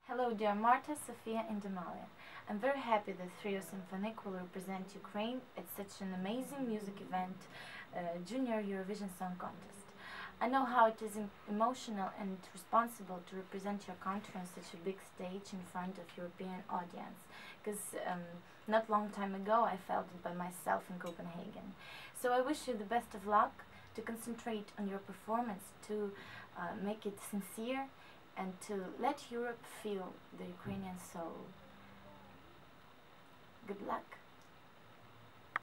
Hello dear Marta, Sofia and Amalia. I'm very happy that Trio Sympho-Nick will represent Ukraine at such an amazing music event, Junior Eurovision Song Contest. I know how it is emotional and responsible to represent your country on such a big stage in front of European audience, because not long time ago I felt it by myself in Copenhagen. So I wish you the best of luck, to concentrate on your performance, to make it sincere, and to let Europe feel the Ukrainian soul. Good luck.